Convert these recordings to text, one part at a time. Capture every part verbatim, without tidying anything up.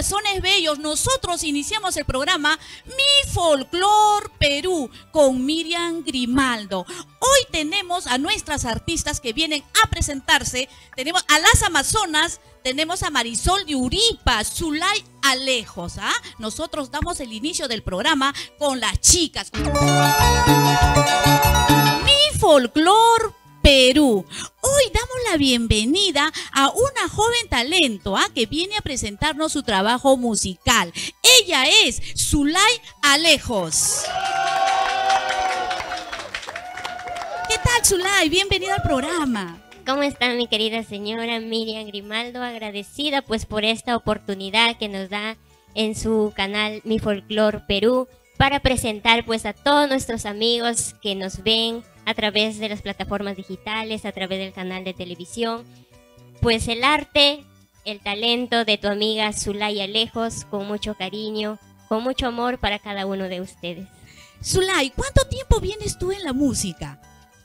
corazones bellos, nosotros iniciamos el programa Mi Folclor Perú con Miriam Grimaldo. Hoy tenemos a nuestras artistas que vienen a presentarse. Tenemos a las Amazonas, tenemos a Marisol de Uripa, Zulay Alejos. ¿ah? Nosotros damos el inicio del programa con las chicas. Mi Folclor Perú. Hoy damos la bienvenida a una joven talento ¿ah? que viene a presentarnos su trabajo musical. Ella es Zulay Alejos. ¿Qué tal, Zulay? Bienvenida al programa. ¿Cómo está mi querida señora Miriam Grimaldo? Agradecida pues por esta oportunidad que nos da en su canal Mi Folclor Perú para presentar pues a todos nuestros amigos que nos ven a través de las plataformas digitales, a través del canal de televisión, pues el arte, el talento de tu amiga Zulay Alejos, con mucho cariño, con mucho amor para cada uno de ustedes. Zulay, ¿cuánto tiempo vienes tú en la música?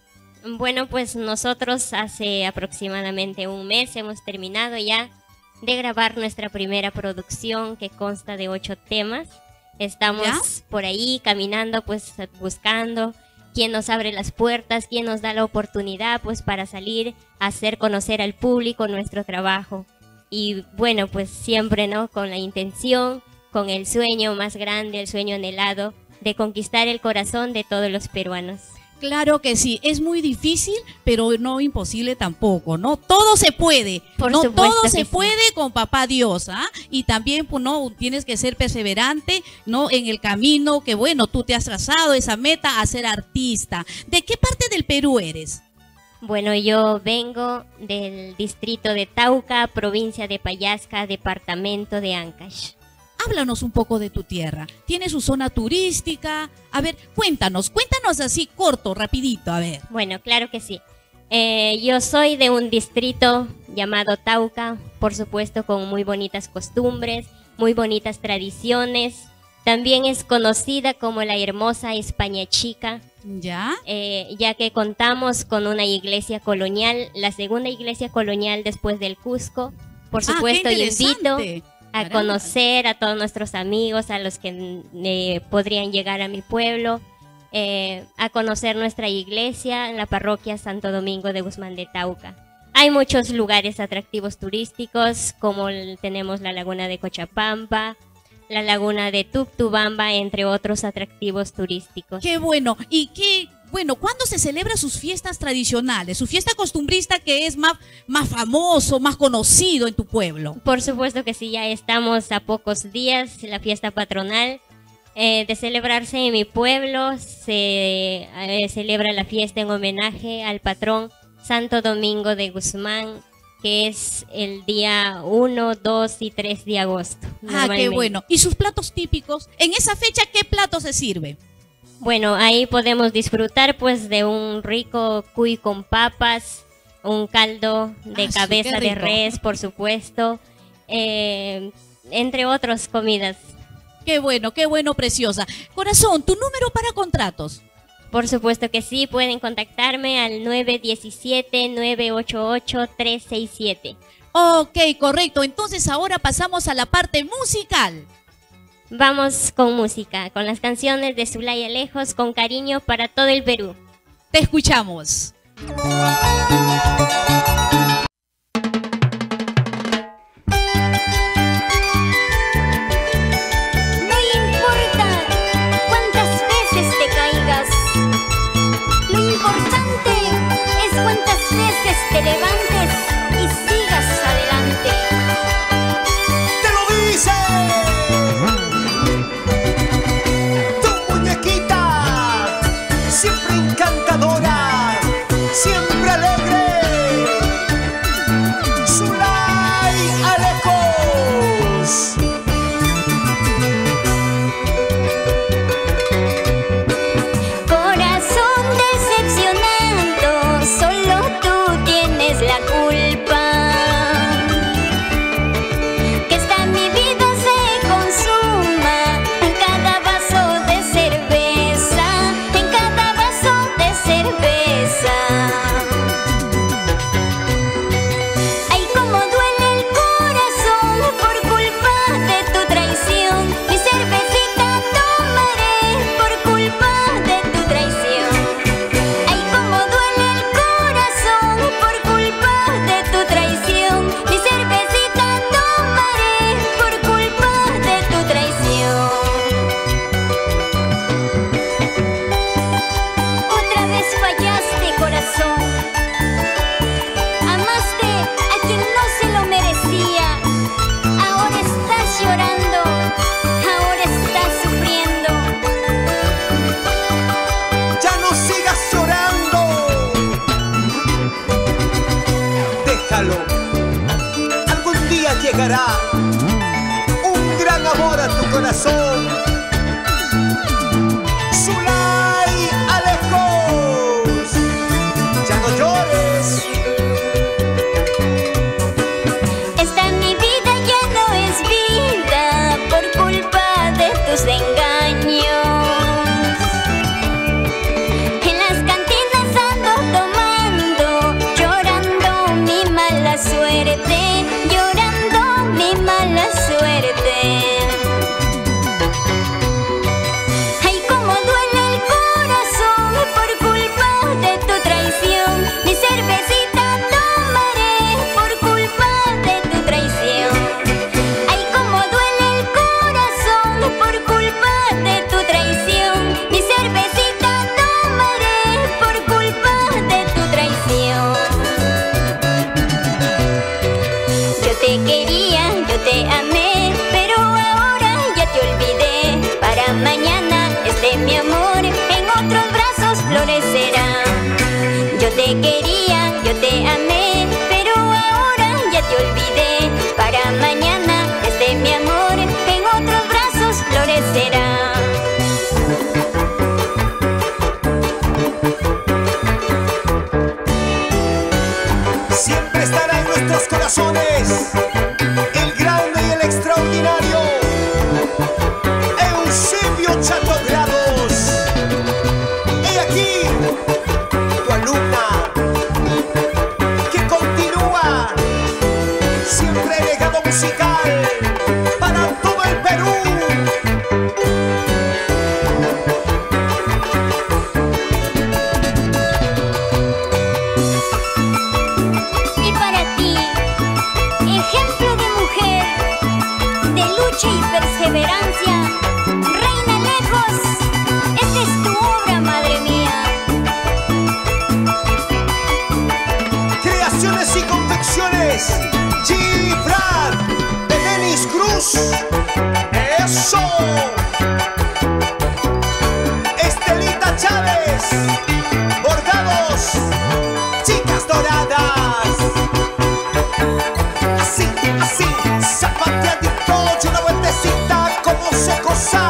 Bueno, pues nosotros hace aproximadamente un mes hemos terminado ya de grabar nuestra primera producción que consta de ocho temas. Estamos ¿Ya? por ahí caminando, pues buscando quién nos abre las puertas, quién nos da la oportunidad pues para salir a hacer conocer al público nuestro trabajo. Y bueno, pues siempre, ¿no? Con la intención, con el sueño más grande, el sueño anhelado de conquistar el corazón de todos los peruanos. Claro que sí, es muy difícil, pero no imposible tampoco, ¿no? Todo se puede, Por no supuesto todo que se sí. puede con papá Dios, ¿ah? Y también, pues, no, tienes que ser perseverante, ¿no? En el camino que, bueno, tú te has trazado esa meta a ser artista. ¿De qué parte del Perú eres? Bueno, yo vengo del distrito de Tauca, provincia de Pallasca, departamento de Ancash. Háblanos un poco de tu tierra. ¿Tiene su zona turística? A ver, cuéntanos, cuéntanos así corto, rapidito, a ver. Bueno, claro que sí. Eh, yo soy de un distrito llamado Tauca, por supuesto con muy bonitas costumbres, muy bonitas tradiciones. También es conocida como la hermosa España Chica. ¿Ya? Eh, ya que contamos con una iglesia colonial, la segunda iglesia colonial después del Cusco. Por supuesto, ah, invito a Caramba. conocer a todos nuestros amigos, a los que eh, podrían llegar a mi pueblo, eh, a conocer nuestra iglesia en la parroquia Santo Domingo de Guzmán de Tauca. Hay muchos lugares atractivos turísticos, como el, tenemos la laguna de Cochapampa, la laguna de Tuctubamba, entre otros atractivos turísticos. Qué bueno. ¿Y qué, bueno, cuándo se celebran sus fiestas tradicionales? Su fiesta costumbrista que es más, más famoso, más conocido en tu pueblo. Por supuesto que sí, ya estamos a pocos días, la fiesta patronal eh, de celebrarse en mi pueblo. Se eh, celebra la fiesta en homenaje al patrón Santo Domingo de Guzmán, que es el día uno, dos y tres de agosto. Ah, qué bueno. ¿Y sus platos típicos? En esa fecha, ¿qué plato se sirve? Bueno, ahí podemos disfrutar pues de un rico cuy con papas, un caldo de ah, cabeza sí, de res, por supuesto, eh, entre otras comidas. Qué bueno, qué bueno, preciosa. Corazón, ¿tu número para contratos? Por supuesto que sí, pueden contactarme al nueve uno siete, nueve ocho ocho, tres seis siete. Ok, correcto. Entonces ahora pasamos a la parte musical. Vamos con música, con las canciones de Zulay Alejos, con cariño para todo el Perú. Te escuchamos. Te levantes y sigas adelante. ¡Te lo dice! Tu muñequita, siempre encantadora, siempre alegre. decía, ahora estás llorando, ahora estás sufriendo. Ya no sigas llorando. Déjalo. Algún día llegará un gran amor a tu corazón. Zulay Alejos, ya no llores. Esta mi vida ya no es vida por culpa de tus engaños. En las cantinas ando tomando, llorando mi mala suerte, llorando mi mala suerte. Ay, cómo duele el corazón por culpa de tu traición. Mi cervecita tomaré por culpa de tu traición. Ay, cómo duele el corazón por culpa de tu traición. Mi cervecita tomaré por culpa de tu traición. Yo te quería, yo te amé, pero ahora ya te olvidé. Para mañana este mi amor en otros brazos florecerá. Yo te quería, yo te amé, pero ahora ya te olvidé. Para mañana este mi amor en otros brazos florecerá. Siempre estará en nuestros corazones el grande y el extraordinario Eusebio Chato Grados. He aquí tu alumna que continúa siempre legado musical para todo el Perú. Y para ti, ejemplo de mujer, de lucha y perseverancia, Reina Lejos, esta es tu obra, madre mía. Creaciones y confecciones Gibran de Denis Cruz. Eso. Estelita Chávez, bordados, chicas doradas. Así, así, zapateadito y una vueltecita como se goza.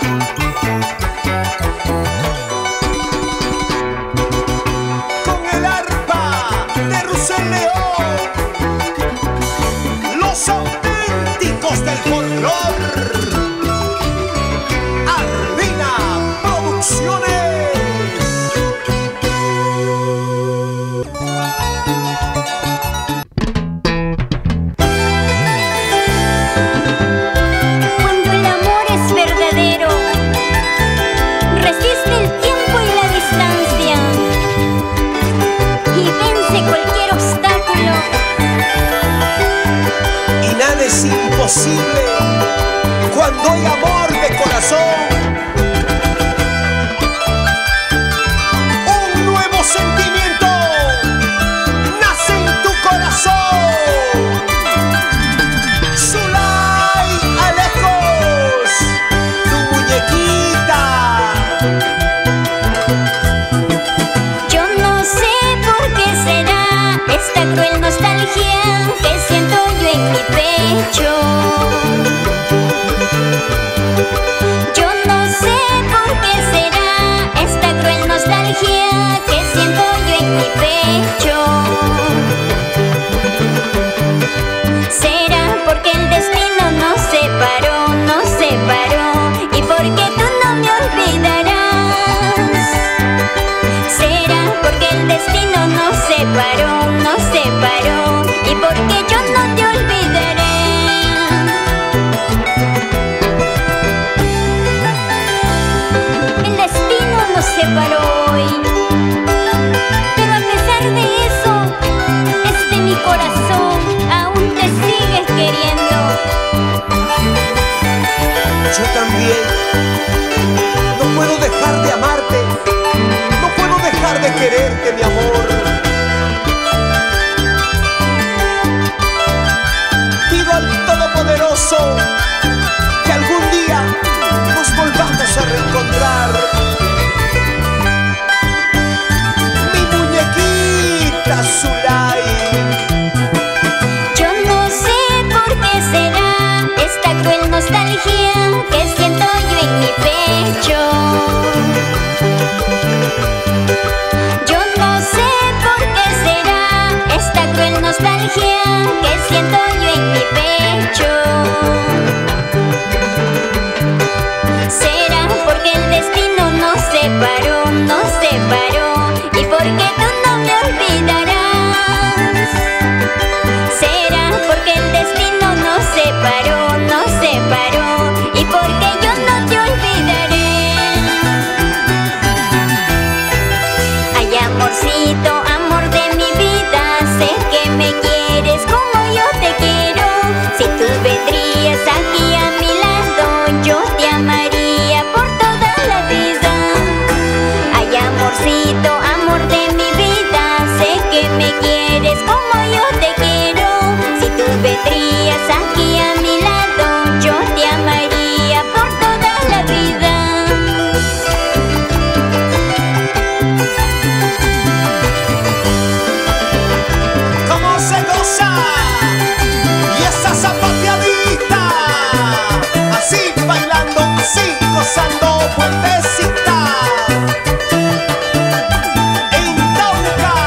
Con el arpa de Rusel León, los auténticos del folclor. Arvina Producciones. Cuando el amor es verdadero, resiste el tiempo y la distancia y vence cualquier obstáculo. Y nada es imposible cuando hay amor de corazón. Un nuevo sentimiento nace en tu corazón. Zulay Alejos, tu muñequita. Yo no sé por qué será esta cruel nostalgia que siento yo en mi pecho. Yo no sé por qué será esta cruel nostalgia que siento yo en mi pecho. Será porque el destino nos separó, nos separó, y porque tú no me olvidarás. Será porque el destino nos separó, nos separó, y porque yo no te olvidaré. El destino nos separó hoy, pero a pesar de eso, este mi corazón aún te sigue queriendo. Yo también no puedo dejar de amarte, no puedo dejar de quererte, mi amor. Fuertecita. En Tauca,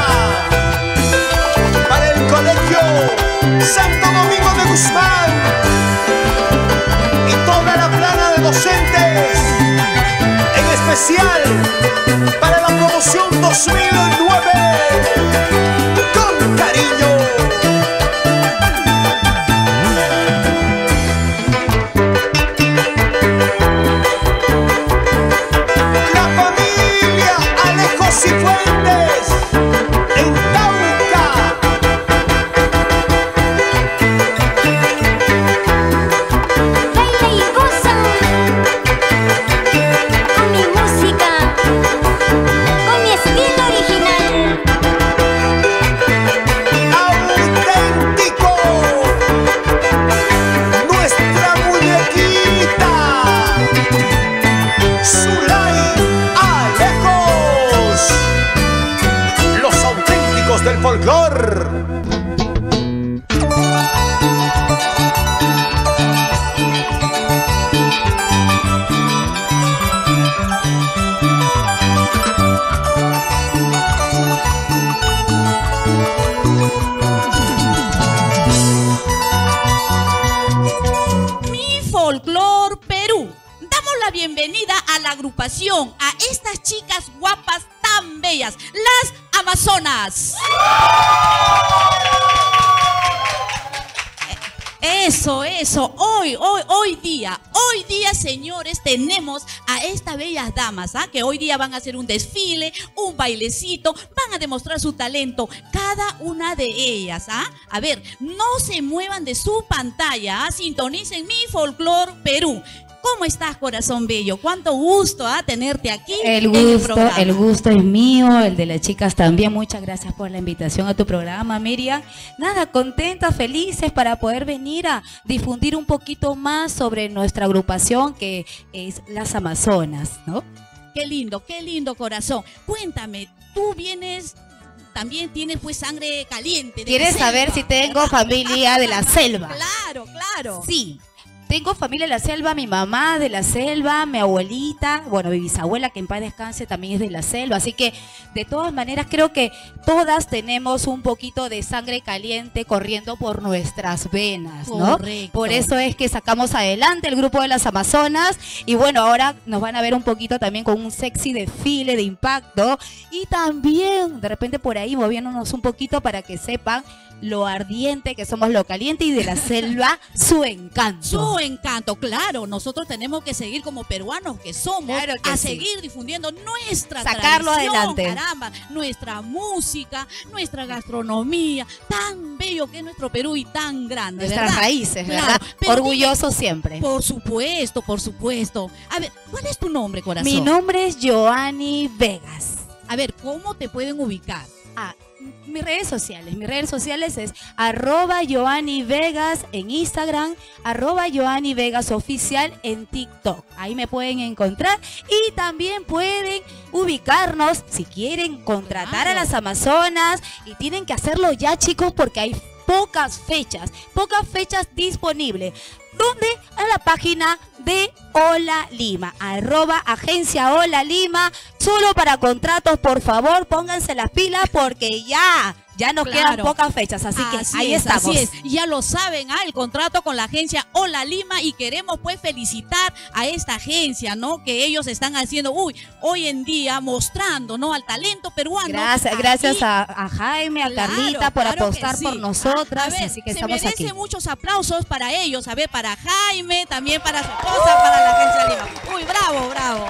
para el colegio Santo Domingo de Guzmán y toda la plana de docentes, en especial para la promoción dos mil nueve, con cariño. La familia Alejo Cifuentes en Tauca. Baila y goza con mi música, con mi estilo original. Auténtico, nuestra muñequita Zulay Alejos, los auténticos del folclor. Mi Folclor Perú. Damos la bienvenida a la agrupación, a estas chicas guapas tan bellas, las Amazonas. Eso, eso, hoy, hoy, hoy día, hoy día, señores, tenemos a estas bellas damas, ¿ah? Que hoy día van a hacer un desfile, un bailecito, van a demostrar su talento, cada una de ellas, ¿ah? A ver, no se muevan de su pantalla, ¿ah? Sintonicen Mi Folclor Perú. ¿Cómo estás, corazón bello? Cuánto gusto ¿ah? tenerte aquí. El en el gusto, programa. el gusto es mío, el de las chicas también. Muchas gracias por la invitación a tu programa, Miriam. Nada, contentas, felices para poder venir a difundir un poquito más sobre nuestra agrupación que es Las Amazonas, ¿no? Qué lindo, qué lindo, corazón. Cuéntame, tú vienes, también tienes pues sangre caliente. de ¿Quieres la saber selva, si tengo ¿verdad? familia de la selva? Claro, claro. Sí. Tengo familia de la selva, mi mamá de la selva, mi abuelita, bueno, mi bisabuela que en paz descanse también es de la selva, así que de todas maneras creo que todas tenemos un poquito de sangre caliente corriendo por nuestras venas, ¿no? Correcto. Por eso es que sacamos adelante el grupo de las Amazonas y bueno, ahora nos van a ver un poquito también con un sexy desfile de impacto y también de repente por ahí moviéndonos un poquito para que sepan lo ardiente que somos, lo caliente y de la selva su encanto. Su encanto, claro, nosotros tenemos que seguir como peruanos que somos, Claro que a sí. seguir difundiendo nuestra Sacarlo tradición, adelante. caramba, nuestra música, nuestra gastronomía, tan bello que es nuestro Perú y tan grande, Nuestras ¿verdad? raíces, Claro, ¿verdad? pero Orgulloso siempre. dime, por supuesto, por supuesto. A ver, ¿cuál es tu nombre, corazón? Mi nombre es Joanny Vegas. A ver, ¿cómo te pueden ubicar? Ah, mis redes sociales, mis redes sociales es arroba Joanny Vegas en Instagram, arroba Joanny Vegas oficial en TikTok. Ahí me pueden encontrar y también pueden ubicarnos si quieren contratar Claro. a las Amazonas y tienen que hacerlo ya, chicos, porque hay pocas fechas, pocas fechas disponibles. ¿Dónde? En la página de Hola Lima, arroba agencia Hola Lima, solo para contratos, por favor, pónganse las pilas porque ya, ya nos Claro. quedan pocas fechas, así que Así ahí es, estamos. Así es, ya lo saben, ah, el contrato con la agencia Hola Lima y queremos pues felicitar a esta agencia, ¿no? Que ellos están haciendo, uy, hoy en día mostrando, ¿no? Al talento peruano. Gracias, aquí. gracias a, a Jaime, a Claro, Carlita por claro que apostar sí. por nosotras, A ver, así que se estamos merece aquí. muchos aplausos para ellos, a ver, para Jaime, también para su esposa, para la agencia Lima. Uy, bravo, bravo.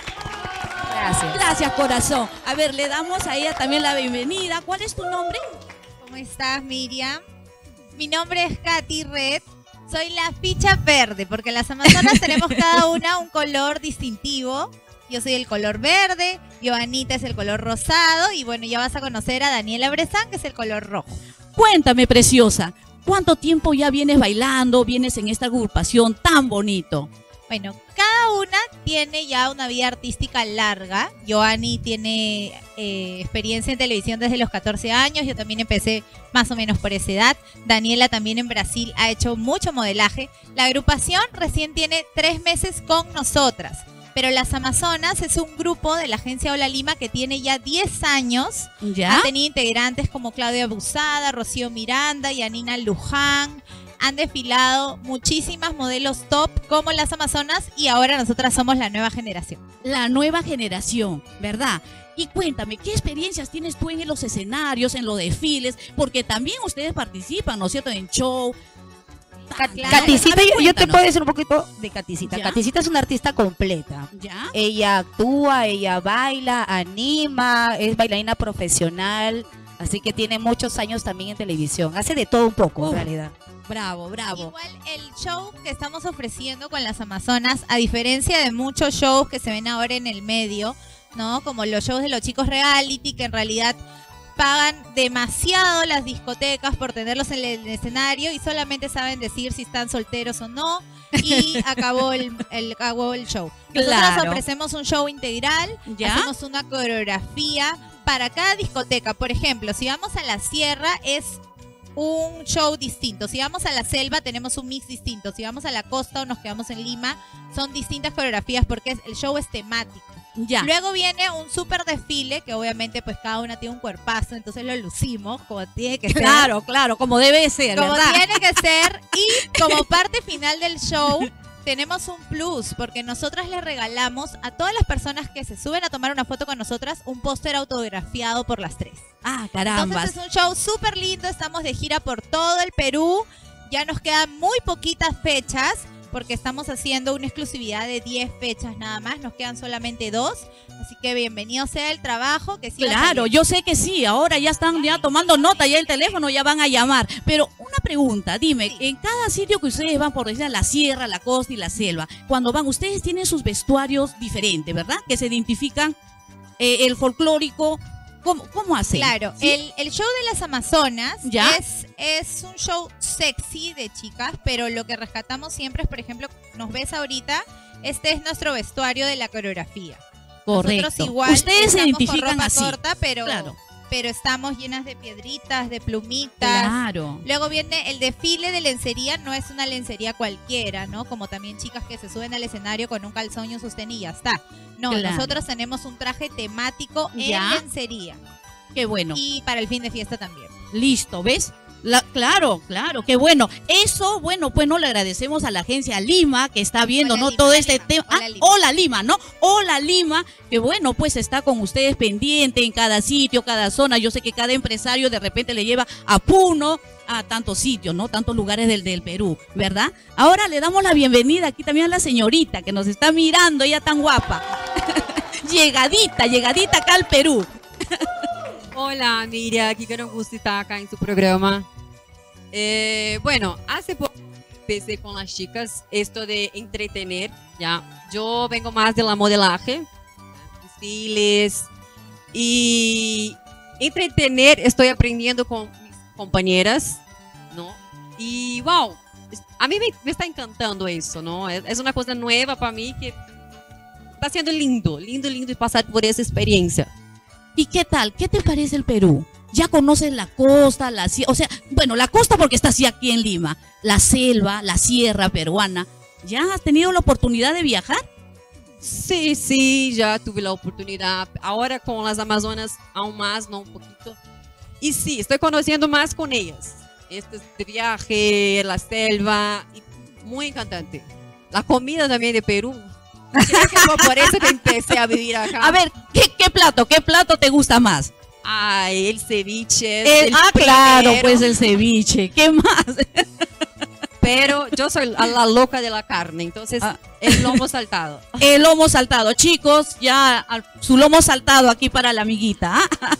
Gracias. Gracias, corazón. A ver, le damos a ella también la bienvenida. ¿Cuál es tu nombre? ¿Cómo estás, Miriam? Mi nombre es Katy Red. Soy la ficha verde, porque las Amazonas tenemos cada una un color distintivo. Yo soy el color verde, Joanita es el color rosado y bueno, ya vas a conocer a Daniela Brezán, que es el color rojo. Cuéntame, preciosa. ¿Cuánto tiempo ya vienes bailando, vienes en esta agrupación tan bonito? Bueno, cada una tiene ya una vida artística larga. Joanny tiene eh, experiencia en televisión desde los catorce años. Yo también empecé más o menos por esa edad. Daniela también en Brasil ha hecho mucho modelaje. La agrupación recién tiene tres meses con nosotras. Pero las Amazonas es un grupo de la agencia Hola Lima que tiene ya diez años. ¿Ya? Ha tenido integrantes como Claudia Busada, Rocío Miranda, Yanina Luján. Han desfilado muchísimas modelos top como las Amazonas y ahora nosotras somos la nueva generación. La nueva generación, ¿verdad? Y cuéntame, ¿qué experiencias tienes tú en los escenarios, en los desfiles? Porque también ustedes participan, ¿no es cierto?, en show. Cat- Claro. Caticita, A ver, yo, yo te cuéntanos. puedo decir un poquito de Caticita. ¿Ya? Caticita es una artista completa. ¿Ya? Ella actúa, ella baila, anima, es bailarina profesional, así que tiene muchos años también en televisión. Hace de todo un poco, Uf. en realidad. Bravo, bravo. Igual el show que estamos ofreciendo con las Amazonas, a diferencia de muchos shows que se ven ahora en el medio, ¿no? Como los shows de los chicos reality, que en realidad pagan demasiado las discotecas por tenerlos en el escenario y solamente saben decir si están solteros o no y acabó el, el, acabó el show. Nosotros Claro. ofrecemos un show integral, ¿Ya? hacemos una coreografía para cada discoteca. Por ejemplo, si vamos a la sierra es un show distinto. Si vamos a la selva tenemos un mix distinto. Si vamos a la costa o nos quedamos en Lima son distintas coreografías porque es- el show es temático. Ya. Luego viene un súper desfile que obviamente pues cada una tiene un cuerpazo, entonces lo lucimos como tiene que ser. Claro, claro, como debe ser, Como ¿verdad? tiene que ser. Y como parte final del show tenemos un plus porque nosotras le regalamos a todas las personas que se suben a tomar una foto con nosotras un póster autografiado por las tres. Ah, caramba. Entonces es un show súper lindo, estamos de gira por todo el Perú, ya nos quedan muy poquitas fechas porque estamos haciendo una exclusividad de diez fechas nada más, nos quedan solamente dos, así que bienvenido sea el trabajo que siga Claro, saliendo. yo sé que sí, ahora ya están ya tomando nota, ya el teléfono ya van a llamar. Pero una pregunta, dime, Sí. en cada sitio que ustedes van, por decir, a la sierra, la costa y la selva, cuando van, ustedes tienen sus vestuarios diferentes, ¿verdad? Que se identifican eh, el folclórico. ¿Cómo, cómo hacen? Claro, ¿Sí? el, el show de las Amazonas ¿Ya? es, es un show sexy de chicas, pero lo que rescatamos siempre es, por ejemplo, nos ves ahorita, este es nuestro vestuario de la coreografía. Correcto. Nosotros igual ustedes se estamos con identifican ropa así. corta, pero, Claro. pero estamos llenas de piedritas, de plumitas. Claro. Luego viene el desfile de lencería, no es una lencería cualquiera, ¿no? Como también chicas que se suben al escenario con un calzón y un sostén y ya está. No, Claro. nosotros tenemos un traje temático en Ya. lencería. Qué bueno. Y para el fin de fiesta también. Listo, ¿ves? La- claro, claro, qué bueno. Eso, bueno, pues no le agradecemos a la agencia Lima que está viendo, Hola, ¿no? Lima, Todo hola, este Lima, tema. hola, Ah, Lima. hola Lima, ¿no? Hola Lima, que bueno, pues está con ustedes pendiente en cada sitio, cada zona. Yo sé que cada empresario de repente le lleva a Puno a tantos sitios, ¿no? Tantos lugares del, del Perú, ¿verdad? Ahora le damos la bienvenida aquí también a la señorita que nos está mirando, ella tan guapa. llegadita, llegadita acá al Perú. Hola Miriam, qué gran gusto estar acá en su programa. Eh, bueno, hace poco empecé con las chicas esto de entretener, ya. Yo vengo más de la modelaje, desfiles y entretener estoy aprendiendo con mis compañeras, ¿no? Y wow, es- a mí me, me está encantando eso, ¿no? Es, es una cosa nueva para mí que está siendo lindo, lindo, lindo pasar por esa experiencia. ¿Y qué tal? ¿Qué te parece el Perú? ¿Ya conoces la costa, la sierra? O sea, bueno, la costa porque está así aquí en Lima, la selva, la sierra peruana. ¿Ya has tenido la oportunidad de viajar? Sí, sí, ya tuve la oportunidad. Ahora con las Amazonas aún más, ¿no? Un poquito. Y sí, estoy conociendo más con ellas. Este de viaje, la selva, y muy encantante. La comida también de Perú. Creo que fue por eso que empecé a vivir acá. A ver, ¿qué, qué plato? ¿Qué plato te gusta más? Ay, el ceviche. es El- el ah, claro, primero, pues el ceviche. ¿Qué más? Pero yo soy la, la loca de la carne, entonces Ah. el lomo saltado. El lomo saltado. Chicos, ya al- su lomo saltado aquí para la amiguita. ¿ah?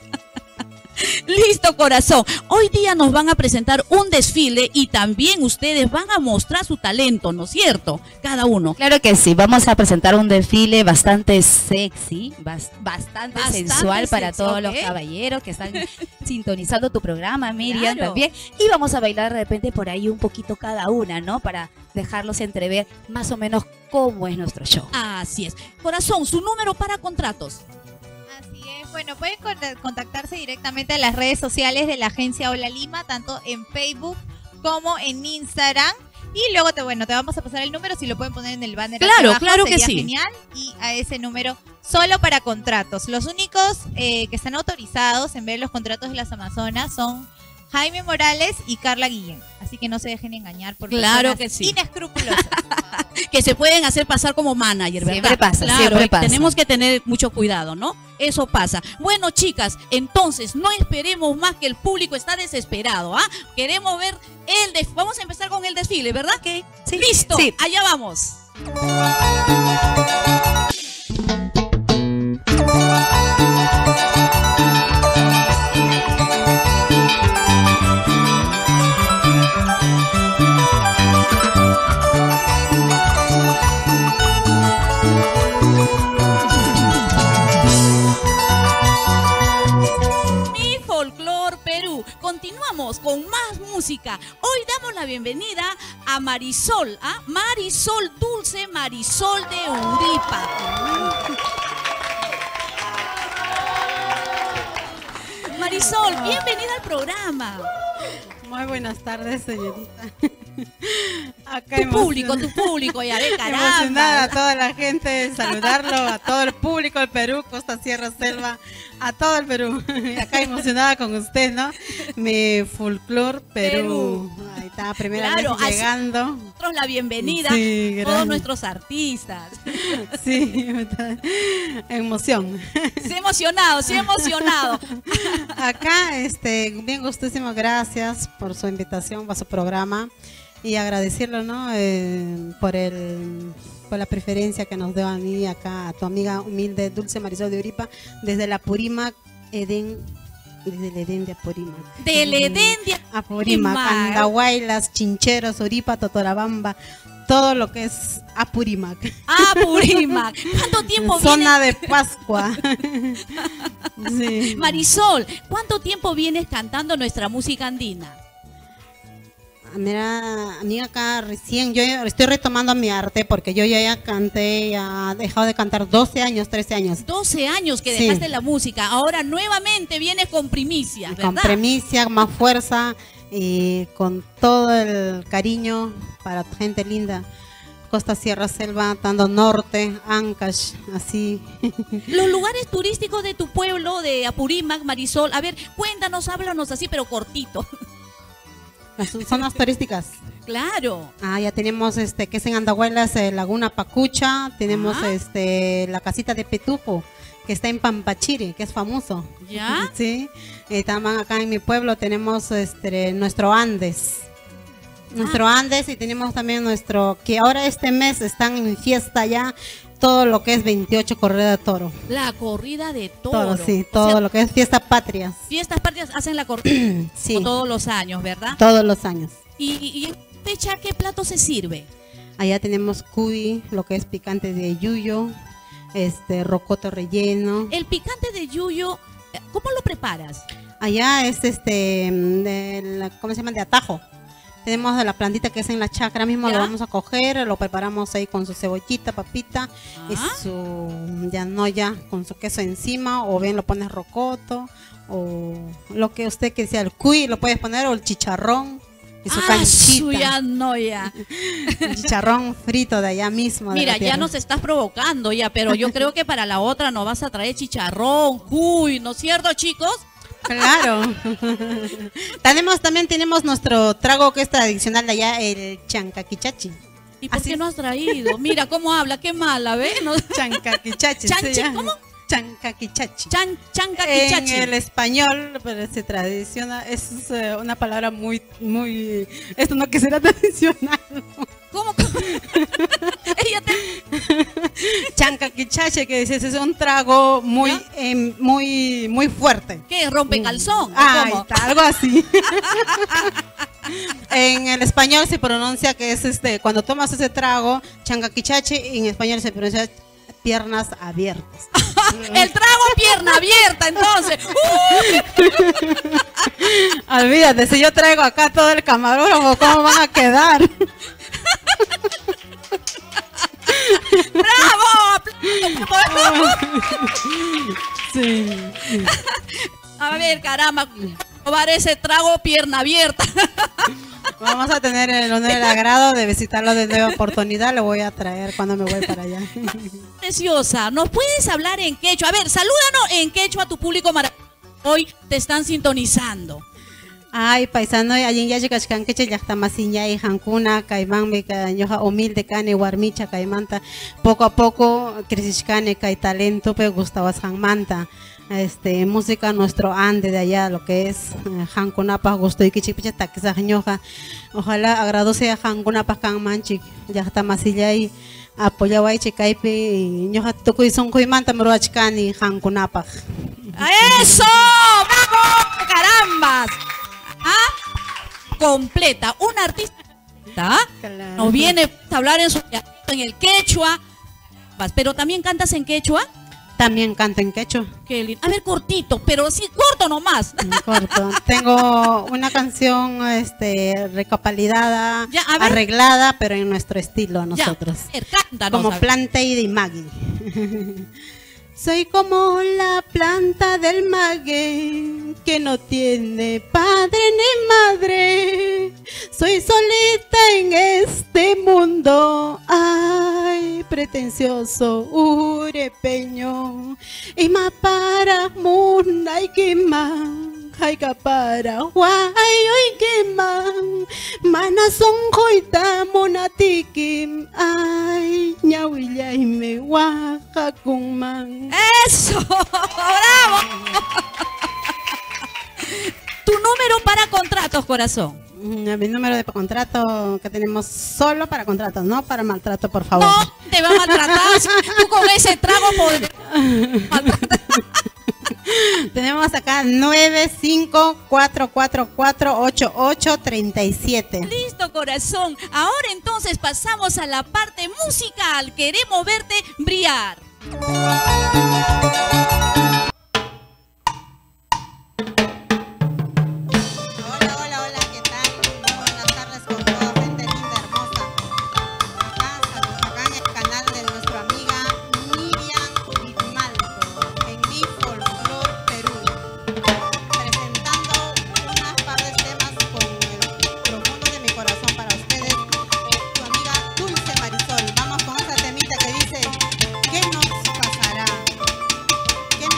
Listo, corazón. Hoy día nos van a presentar un desfile y también ustedes van a mostrar su talento, ¿no es cierto? Cada uno. Claro que sí, vamos a presentar un desfile bastante sexy, bas- bastante, Bastante sensual para sexy, todos ok. los caballeros que están sintonizando tu programa, Miriam, Claro. también. Y vamos a bailar de repente por ahí un poquito cada una, ¿no? Para dejarlos entrever más o menos cómo es nuestro show. Así es. Corazón, su número para contratos. Así es. Bueno, pueden con- contactarse directamente a las redes sociales de la agencia Hola Lima, tanto en Facebook como en Instagram. Y luego, te bueno, te vamos a pasar el número, si lo pueden poner en el banner. Claro, aquí abajo, claro que sería sí. genial. Y a ese número, solo para contratos. Los únicos eh, que están autorizados en ver los contratos de las Amazonas son Jaime Morales y Carla Guillén. Así que no se dejen engañar por Claro personas que sí. inescrupulosas. Que se pueden hacer pasar como manager, ¿verdad? Siempre pasa, Claro, siempre y pasa. tenemos que tener mucho cuidado, ¿no? Eso pasa. Bueno, chicas, entonces no esperemos más, que el público está desesperado, ¿ah? Queremos ver el desfile. Vamos a empezar con el desfile, ¿verdad? Ok, sí. Listo, Sí. allá vamos. Mi Folclor Perú. Continuamos con más música. Hoy damos la bienvenida a Marisol, ¿ah? Marisol Dulce, Marisol de Uripa. Marisol, bienvenida al programa. Muy buenas tardes, señorita. Acá Tu emocion- público, tu público, ya ve, Emocionada a caramba. toda la gente, saludarlo, a todo el público del Perú, Costa, Sierra, Selva, a todo el Perú. Acá emocionada con usted, ¿no? Mi Folclor Perú. Ahí está, primera Claro, vez así- llegando. Nosotros la bienvenida Sí, a todos gracias. nuestros artistas. Sí, emoción. Sí, emocionado, sí, emocionado. Acá, este, bien gustísimo, gracias por su invitación, por su programa y agradecerlo, ¿no? Eh, por el, por la preferencia que nos dio a mí acá, a tu amiga humilde Dulce Marisol de Uripa, desde la Purímac, Edén, desde el Edén de Apurímac. Del Edén de Apurímac, Apurímac. Andahuaylas, Chincheros, Uripa, Totorabamba, todo lo que es Apurímac. Apurímac. ¿Cuánto tiempo Zona vienes? de Pascua. Sí. Marisol, ¿cuánto tiempo vienes cantando nuestra música andina? Mira, amiga, acá recién, yo ya estoy retomando mi arte porque yo ya, ya canté, ya he dejado de cantar doce años, trece años. doce años que Sí. dejaste la música, ahora nuevamente vienes con primicias, ¿verdad? Con premicia, más fuerza y con todo el cariño para tu gente linda. Costa, Sierra, Selva, Tando Norte, Ancash, así. Los lugares turísticos de tu pueblo, de Apurímac, Marisol, a ver, cuéntanos, háblanos así, pero cortito. Las zonas turísticas. Claro. Ah, ya tenemos este que es en Andahuaylas, eh, Laguna Pacucha, tenemos Ah. este la casita de Petufo, que está en Pampachiri, que es famoso. ¿Ya? Sí. Eh, también acá en mi pueblo tenemos este nuestro Andes. Nuestro Ah. Andes y tenemos también nuestro, que ahora este mes están en fiesta ya, todo lo que es veintiocho corrida de toro. La corrida de toro. Todo, sí, O todo sea, lo que es fiesta patrias. fiestas patrias hacen la corrida Sí, como todos los años, ¿verdad? todos los años. Y, y, y en fecha, ¿qué plato se sirve? Allá tenemos cuy, lo que es picante de yuyo, este rocoto relleno. El picante de yuyo, ¿cómo lo preparas? Allá es este, mm, de la- ¿cómo se llama? De atajo. Tenemos de la plantita que es en la chacra mismo, ¿Ya? lo vamos a coger, lo preparamos ahí con su cebollita, papita y Ah. su llanoya con su queso encima, o bien lo pones rocoto, o lo que usted que sea, el cuy lo puedes poner, o el chicharrón y su Ah, canchita. su ya no, ya. El chicharrón frito de allá mismo. de Mira, la ya tierra. nos estás provocando ya, pero yo creo que para la otra nos vas a traer chicharrón, cuy, ¿no es cierto, chicos? Claro. tenemos, también tenemos nuestro trago que es tradicional de allá, el chancaquichachi. ¿Y por Así qué es. no has traído? Mira cómo habla, qué mala, ¿ves? No- Chancaquichachi. Chan- se chi- llama. ¿cómo? Chancaquichachi. Chan, chanca En quichachi. el español, pero se tradiciona, es eh, una palabra muy, muy, esto no que será tradicional. ¿Cómo? cómo? Ella te... Chancaquichachi, que dices, es un trago muy, ¿Ya? em, muy, muy fuerte. ¿Qué? ¿Rompe calzón? ¿O Ah, ahí cómo? está, algo así. En el español se pronuncia que es este, cuando tomas ese trago, chancaquichachi, y en español se pronuncia piernas abiertas. El trago pierna abierta, entonces. ¡Uh! Olvídate, si yo traigo acá todo el camarógrafo, ¿cómo van a quedar? ¡Bravo! Sí. A ver, caramba, probar ese trago pierna abierta. Vamos a tener el honor y el agrado de visitarlo de nueva oportunidad. Lo voy a traer cuando me voy para allá. Preciosa, ¿nos puedes hablar en quechua? A ver, salúdanos en quechua a tu público maravilloso. Hoy te están sintonizando. Ay, paisano, allí ya llega que ya está masiña y jancuna, caimán, ñoja humilde, cane, guarmicha, caimanta. Poco a poco, crecishcane, cae talento, pero Gustavo Manta. Este, música nuestro ande de allá, lo que es jancunapa, gusto y kichipicha, taquisa, ñoja. Ojalá agradece a jancunapa, can manchi, ya está masilla y apoya guay, chicaipe, y ñoja, toco y son coimanta, meruachcani, jancunapa. ¡Eso! ¡Bravo! ¡Carambas! ¿Ah? Completa, un artista Claro. nos viene a hablar en, su, en el quechua, pero también cantas en quechua. También canto en quechua. Qué lindo. A ver, cortito, pero sí, corto nomás. Corto. Tengo una canción este, recapalidada, Ya, a ver. arreglada, pero en nuestro estilo nosotros. Ya, a ver, cántanos, Como a ver. planta y de magui. Soy como la planta del maguey que no tiene padre ni madre. Soy solita en este mundo. Ay, pretencioso urepeño. Y ma para munda y quema. Ay, para guay, oy, queman. Manazón joita monatikim. Ay, ñahuilla y me guaja con man. ¡Eso! ¡Bravo! Tu número para contratos, corazón. Mm, Mi número de contrato que tenemos solo para contratos, no para maltrato, por favor. No te va a maltratar. Tú con ese trago podrías maltratar. Tenemos acá nueve cinco cuatro cuatro cuatro ocho ocho tres siete. Listo, corazón. Ahora entonces pasamos a la parte musical. Queremos verte brillar. Hola, hola, hola, ¿qué tal? Muy buenas tardes con toda gente linda, hermosa. Acá, acá en el canal de nuestra amiga Miriam Grimaldo, en Mi Folklore Perú, presentando unas par de temas con el profundo de mi corazón para ustedes. Tu amiga Dulce Marisol. Vamos con esa temita que dice: ¿qué nos pasará? ¿Qué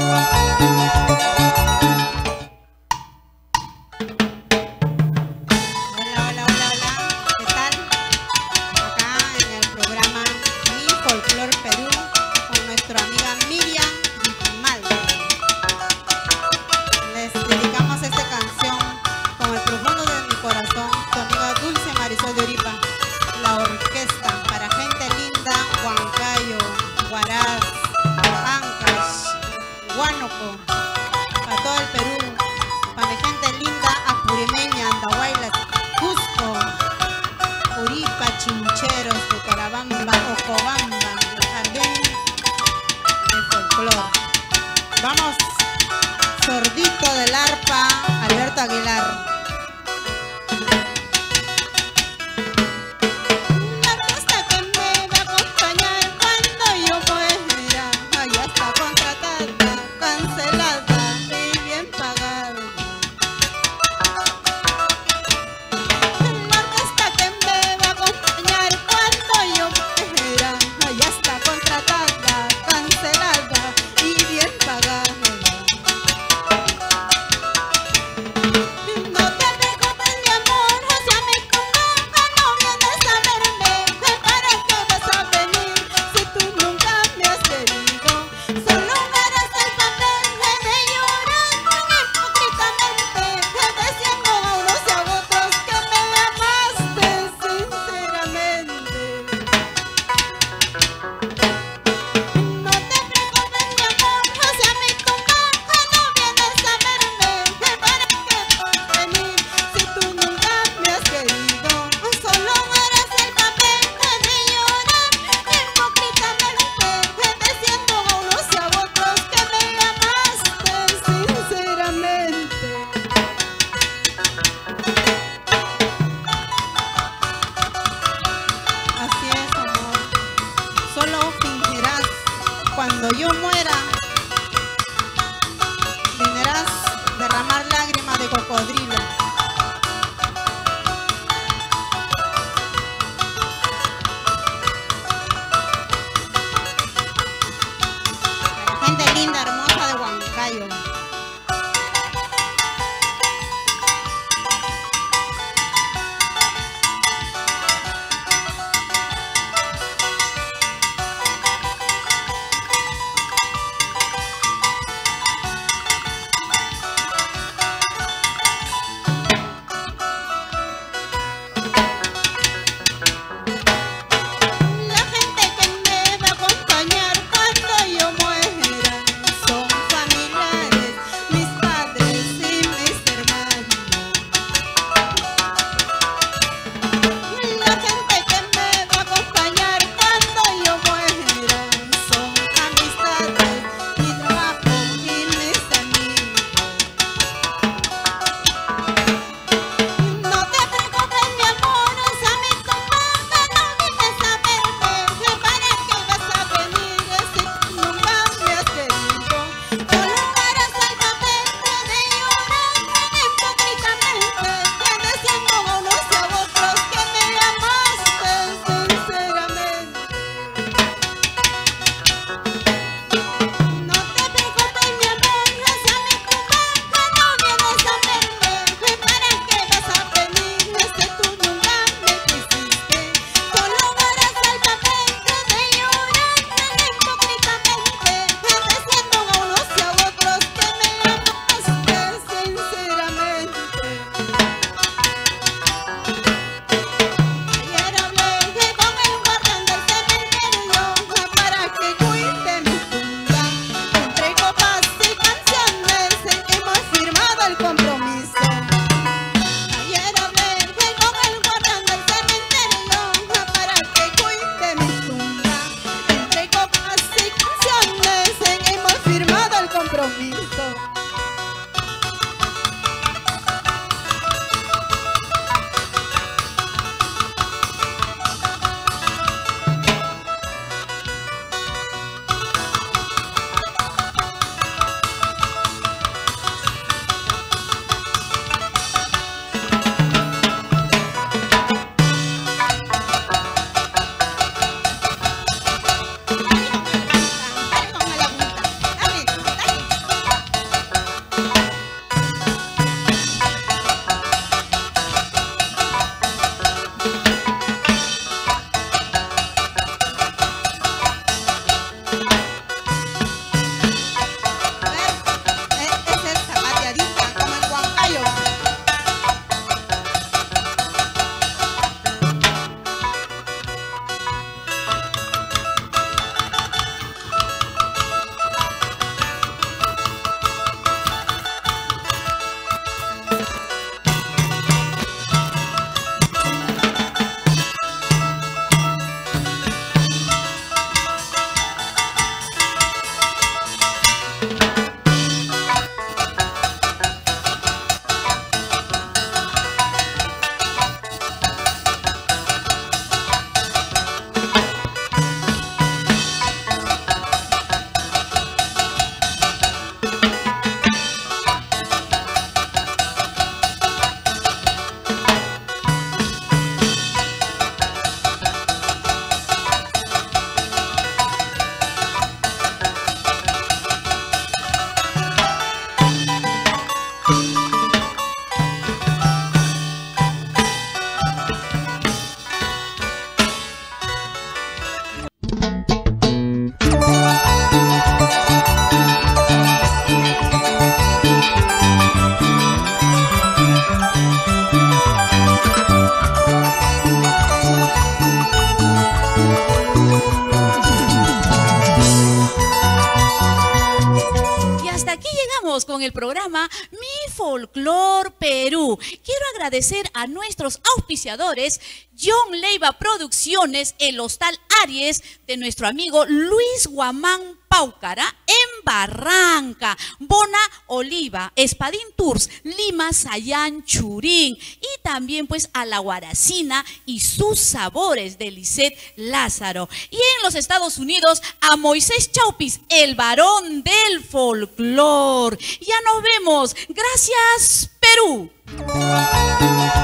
Dale, seguimos con el programa Mi Folclor Perú. Quiero agradecer a nuestros auspiciadores, John Leiva Producciones, el Hostal Aries de nuestro amigo Luis Guamán Paucara en Barranca, Bona Oliva, Espadín Tours, Lima, Sayán, Churín, y también pues a La Guaracina y sus sabores de Lisette Lázaro. Y en los Estados Unidos a Moisés Chaupis, el varón del folclor. Ya nos vemos. Gracias, Perú.